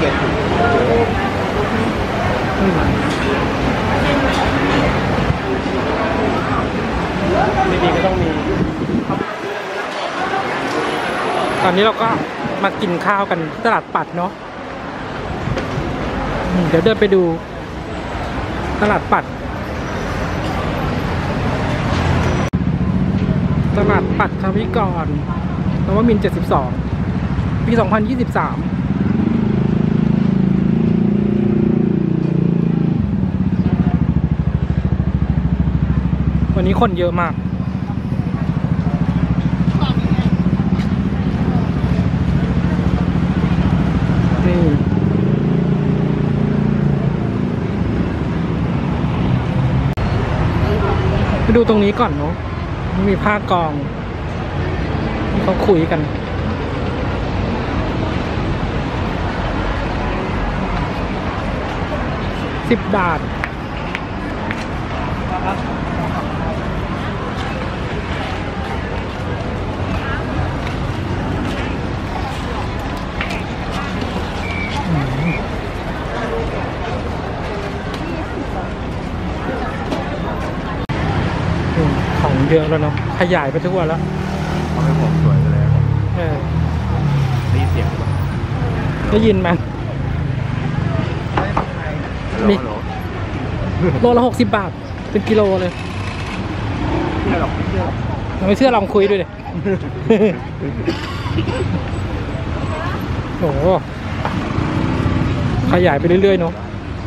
ก็บดีๆก็ต้องมีตอนนี้เราก็มากินข้าวกันตลาดปัดเนาะเดี๋ยวเดินไปดูตลาดปัดคาวิกรนวมินทร์72ปี2023วันนี้คนเยอะมากนี่ไปดูตรงนี้ก่อนเนาะมีผ้ากองที่เขาคุยกัน10 บาทของเยอะแล้วเนาะขยายไปทุกวันแล้วทำให้ผมสวยไปเลยได้ยินเสียงได้ยินไหมมีโลละ60 บาทเป็นกิโลเลยไม่เชื่อลองคุยด้วยดิโอ้โหขยายไปเรื่อยๆเนาะ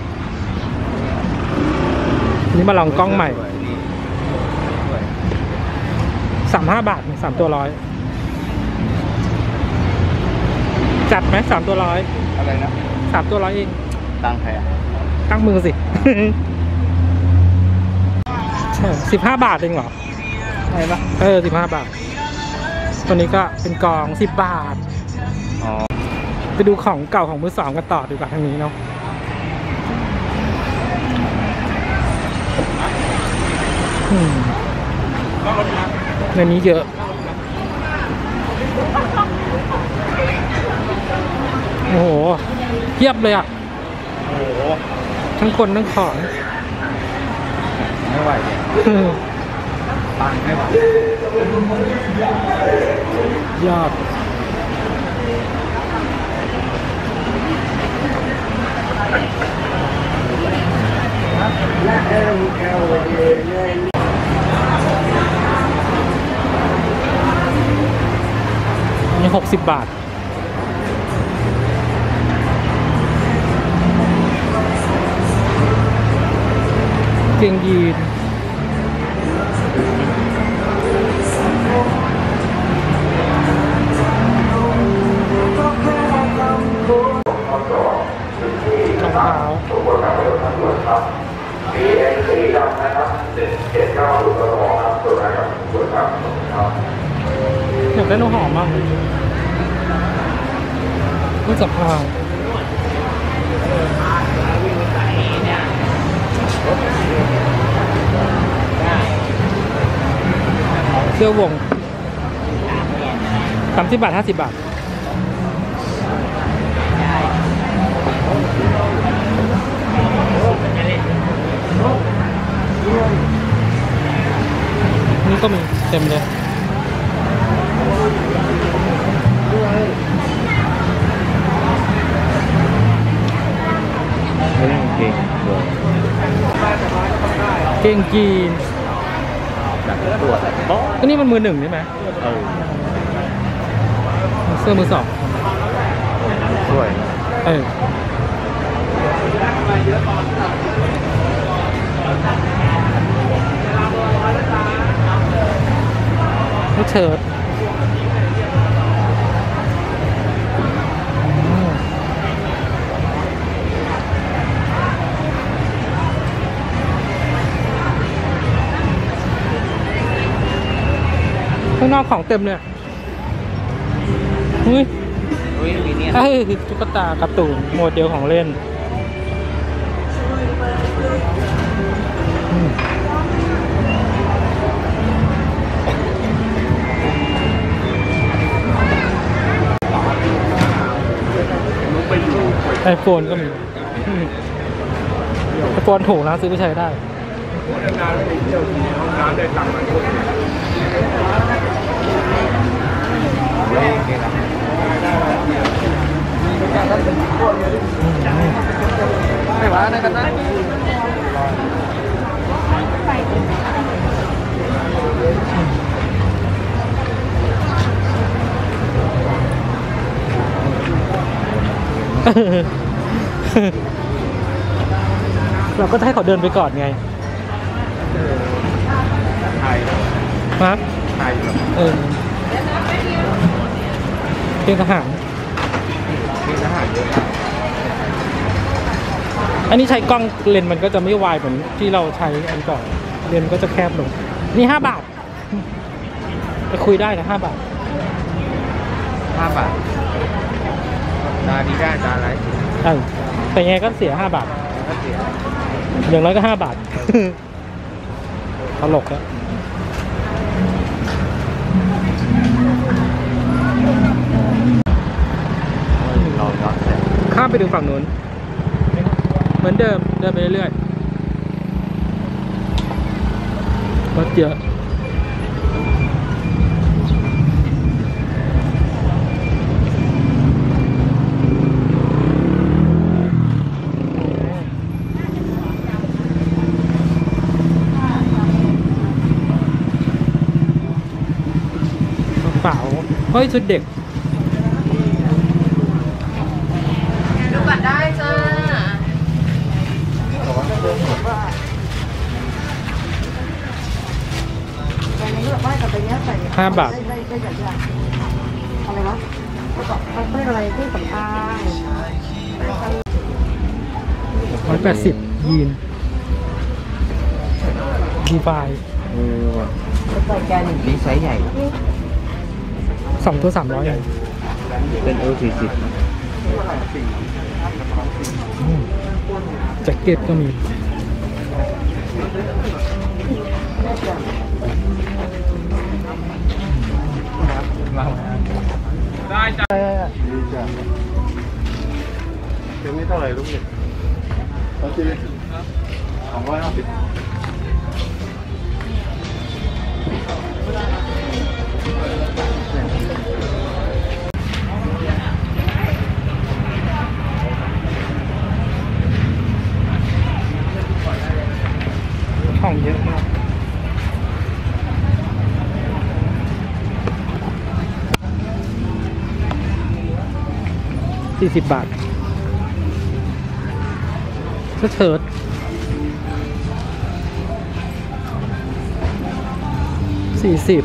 นี่มาลองกล้องใหม่35 บาท3 ตัว100จัดไหม3 ตัว100 อะไรนะ 3 ตัว100เองตั้งใครอ่ะตั้งมือสิ 15 บาทเองเหรอใช่ปะ 15 บาทตัวนี้ก็เป็นกอง10 บาทอ๋อไปดูของเก่าของมือสองกันต่อดีกว่าทางนี้เนาะในนี้เยอะโอ้โหเทียบเลยอ่ะโอ้โหทั้งคนทั้งของไม่ไหวเลยตังไม่ไหวยอดนี่60 บาทเกงยีนรองเท้าสีดำนะครับ790กระบอกครับตัวนะครับตัวครับอยากได้น้ำหอมมากนี่จับพาวเสื้อวง30 บาท50 บาทนี่ก็มีเต็มเลยไม่ได้เก่งเลยเกงยีนแบบตัวแต่โต๊ะก็นี่มันมือ 1ใช่ไหมเสื้อมือ 2 สวยนี่เชิ้ตข้างนอกของเต็มเลยเฮ้ยตุ๊กตาการ์ตูนโมเดลของเล่น iPhone ก็มีiPhone ถูกนะซื้อไปใช้ได้ไม่ว่านะกันนะเราก็ให้เขาเดินไปก่อนไงไทยครับไทยเป็นทหารเยอะอันนี้ใช้กล้องเลนส์มันก็จะไม่วายเหมือนที่เราใช้อันก่อนเลนส์ก็จะแคบลงนี่5 บาทไปคุยได้นะ5 บาท 5 บาทตาดีได้ตาอะไรแต่ไงก็เสีย5 บาทอย่างน้อยก็5 บาทตลกแล้วข้ามไปดูฝั่งนู้นเหมือนเดิมเดินไปเรื่อยๆรถเยอะเปล่าเฮ้ยชุดเด็กดูบัตรได้จ้า 5 บาทอะไรวะเขาเรียกอะไรที่สำคัญ 180ยีนดีไฟนี่ไซส์ใหญ่ 2 ตัว300 เป็น40 แจ็คเก็ตก็มีได้จ้ะเป็นไม่เท่าไหร่ลูกเด็กโอเค250 ของเยอะมาก40 บาทเสื้อเชิ้ต40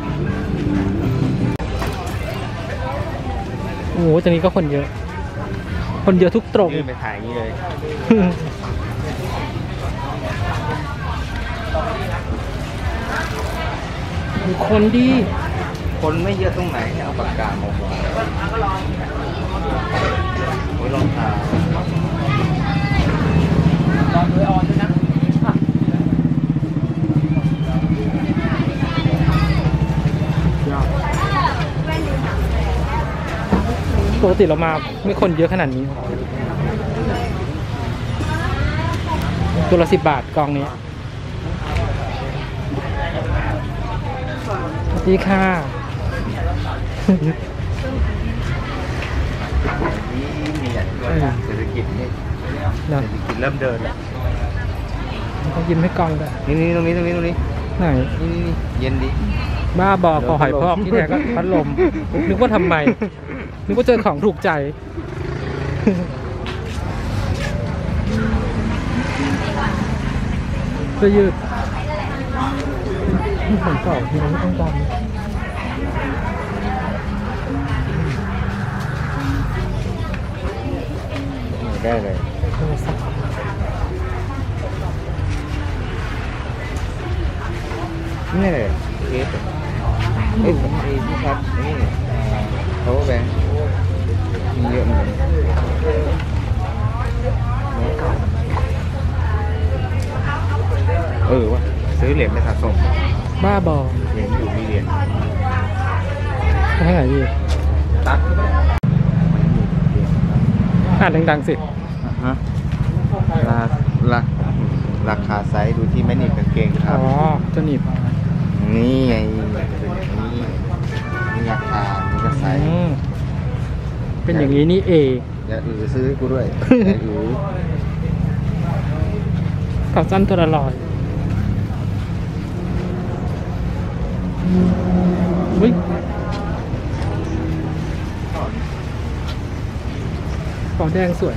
โอ้โหตรงนี้ก็คนเยอะทุกตรงไปถ่ายอย่างนี้เลยคนดีคนไม่เยอะตรงไหนเอาปากกามาวางโอ้ยรองเท้าลองด้วยออนด้วยนะปกติเรามาไม่คนเยอะขนาดนี้ตัวละ10 บาทกองนี้สวัสดีค่ะเศรษฐกิจนี่เศรษฐกิจเริ่มเดินแล้วเขายิ้มให้กองด้วยนี่ตรงนี้ไหนนี่เย็นดีบ้าบอขอหอยพอกที่ไหนก็พัดลมนึกว่าทำไมนึกว่าเจอของถูกใจเสื้อยืดของเก่าที่เราไม่ต้องการได้เลยนี่เลยเคสที่ชัดนี่เขาแบงมีเยอะเหมือนว่ะซื้อเหรียญไปสะสมบ้าบอเหรียญอยู่มีเหรียญให้ไหนดีอ่านดังๆสิฮะราคาไซส์ดูที่ไม่หนีบกางเกงครัอ๋บอจะหนีบนี่ไงนี่ราคานี่ก็ไซส์เป็นอย่างนี้นี่เองอย่าซื้อให้กูด้วยอย่าขาสั้นตัวละ100อุ้ยปอแดงสวย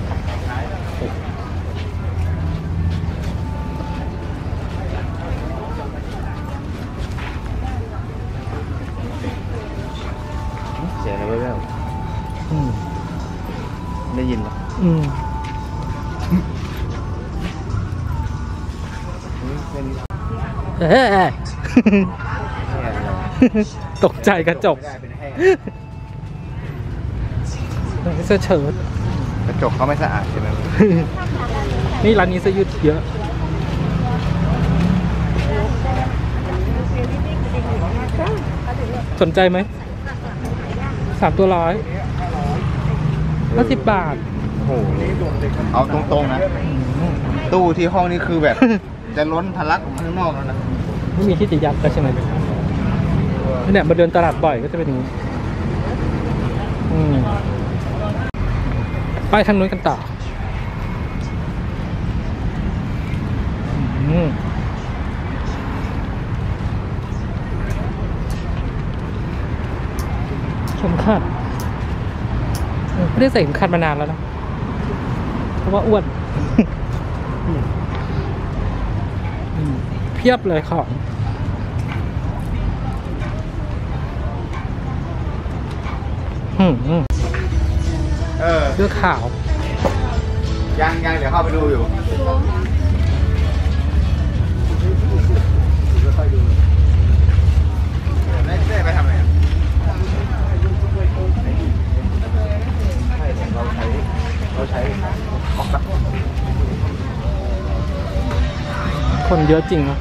เสียงอะไรแล้วได้ยินปะเป็นเอ๊ะ ตกใจกระจกเสื้อเชิ้ตกระจกเขาไม่สะอาดใช่ไหมนี่ร้านนี้เสื้อยืดเยอะ สนใจไหม3 ตัว100 50 บาทโอ้โหเอาตรงๆนะ ตู้ที่ห้องนี่คือแบบ จะล้นทะลักออกมาข้างนอกแล้วนะไม่มีที่จะยัดก็ใช่ไหมเนี่ยมาเดินตลาดบ่อยก็จะเป็นอย่างนี้ไปทางนู้นกันต่อเข็มขัดไม่ได้ใส่เข็มขัดมานานแล้วนะเพราะว่าอ้วน เพียบเลยของเลือกขาวยังเดี๋ยวเข้าไปดูอยู่ได้ไปทำอะไรเราใช้คนเยอะจริงนะ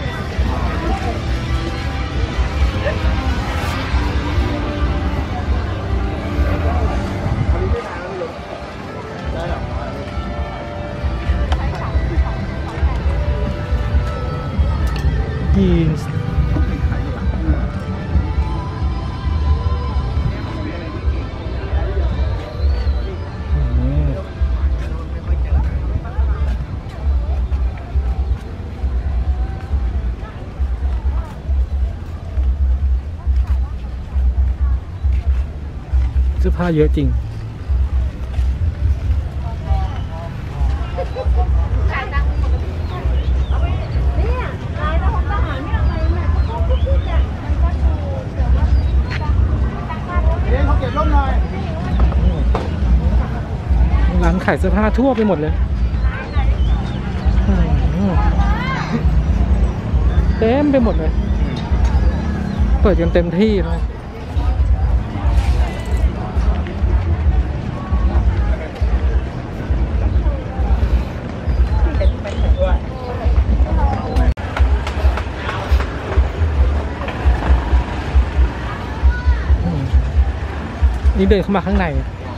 ยีนส์เสื้อผ้าเยอะจริงร้านขายเสื้อผ้าทั่วไปหมดเลยเต็มไปหมดเลยเปิดกันเต็มที่เลยนี่เดินเข้ามาข้างใน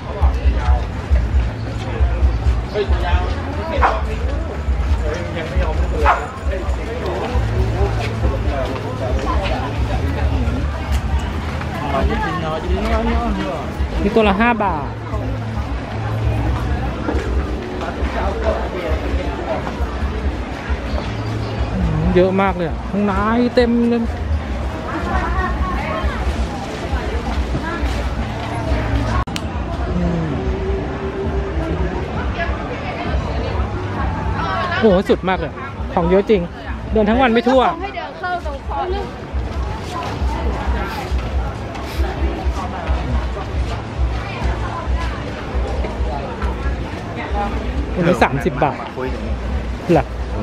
นี่ตัวละ5 บาทเยอะมากเลยข้างในเต็มเลยโอ้โหสุดมากเลยของเยอะจริงเดินทั้งวันไม่ทั่วให้เดินเข้าตรงคอนึงวันนี้30 บาทหลัก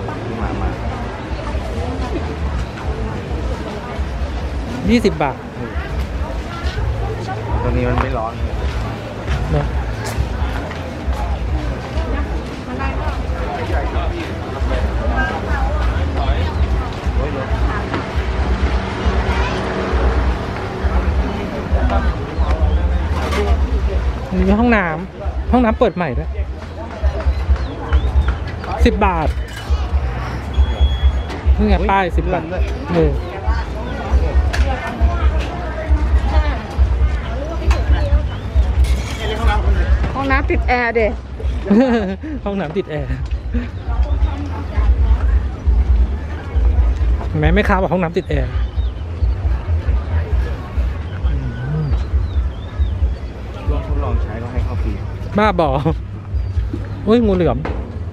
20 บาทตัวนี้มันไม่ร้อนเลยนอะนี่ห้องน้ำห้องน้ำเปิดใหม่ด้วย10 บาทนี่ไงป้าย10 บาทห้องน้ำติดแอร์เด็ห้องน้ำติดแอร์แม่ค้าบอกห้องน้ำติดแอร์ลองทดลองใช้ก็ให้เข้าฟรีบ้าบอโอ้ยงูเหลือม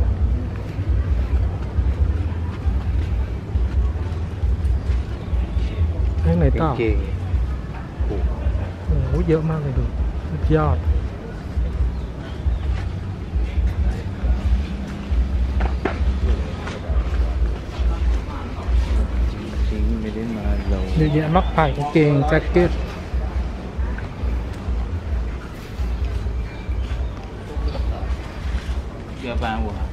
ให้ไหนต่อเก่งโอ้โหเยอะมากเลยดูสุดยอดจริงไม่ได้มาเราเยอะแยะมากมายกางเกงแจ็คเก็ตเยอะบ้างวะ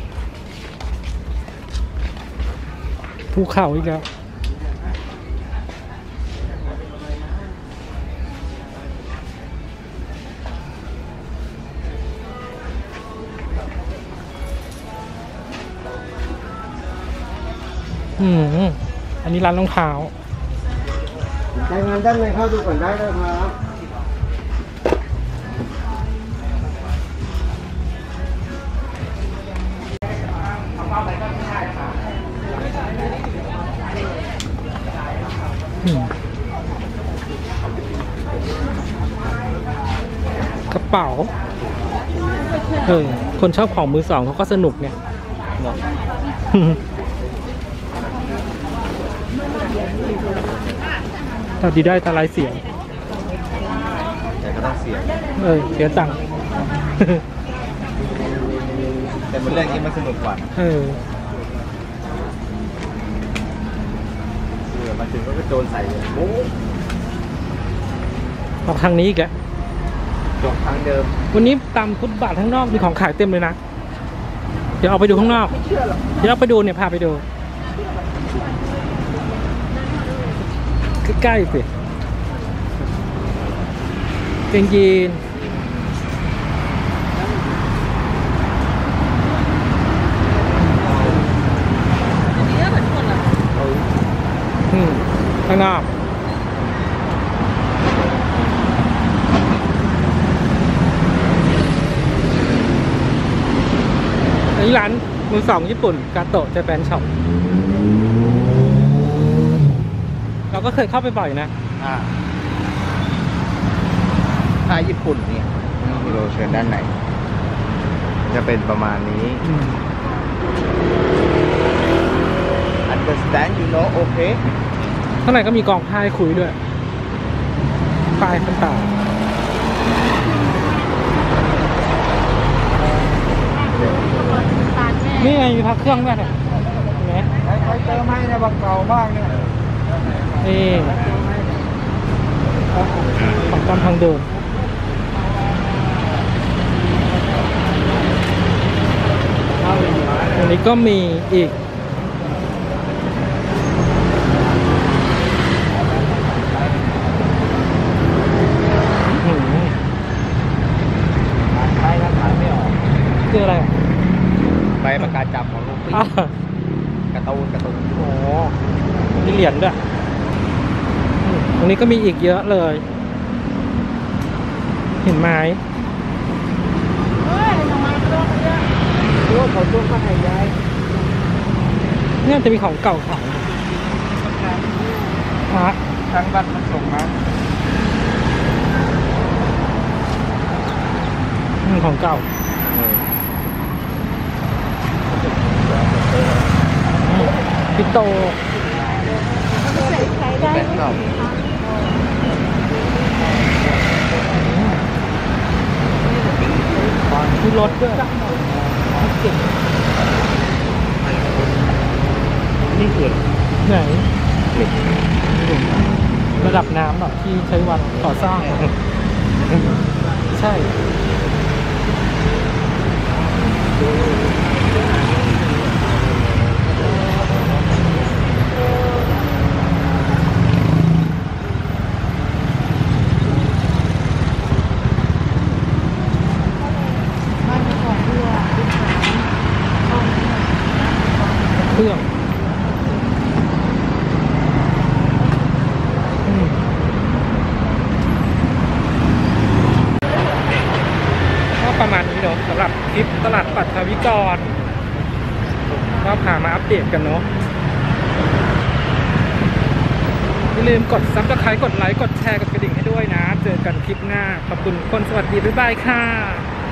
ภูเขาอีกแล้วอันนี้ร้านรองเท้าใช้งานได้เลยเข้าดูก่อนได้เลยครับกระเป๋าคนชอบของมือสองเขาก็สนุกเนี่ยตาดีได้ตาลายเสียงแต่ก็ต้องเสียเสียตังค์แต่เป็นเรื่องที่มันสนุกกว่ามาถึงก็โจรใส่เลยโอ้ออกทางนี้อีกแล้วจบทางเดิมวันนี้ตามฟุตบาทข้างนอกมีของขายเต็มเลยนะ เดี๋ยวเอาไปดูข้างนอกเดี๋ยวเอาไปดูเนี่ยพาไปดูใกล้ๆสิเกงยีนข้างนอกอันนี้ร้านมือสองญี่ปุ่นกาโตะเจแปนช็อปเราก็เคยเข้าไปบ่อยนะถ้าญี่ปุ่นเนี่ยมีโลเชิญด้านในจะเป็นประมาณนี้ understand you know okay ข้างในก็มีกองผ้าให้คุยด้วยป้ายต่างๆนี่ไงมีพักเครื่องด้วยเนี่ยเห็นไหมใครเติมให้ในบังเก่ามากเนี่ยนี่ของตามทางเดินอันนี้ก็มีอีกคืออะไรใบประกาศจับของลูกปี้การ์ตูนโอ้มีเหรียญด้วยตรงนี้ก็มีอีกเยอะเลยเห็นไหมตัวเขาตัวก็ให้ย้ายเนี่ยจะมีของเก่าขายทางบัตรมันส่งมาของเก่าปิโตแบงค์เก่ามีรถด้วยนี่คือไหนระดับน้ำหรอที่ใช้วัดก่อสร้างใช่ลาดปัทวิกรก็พามาอัปเดตกันเนาะอย่าลืมกด Subscribe กดไลค์กดแชร์กดกระดิ่งให้ด้วยนะเจอกันคลิปหน้าขอบคุณคนสวัสดีบ๊ายบายค่ะ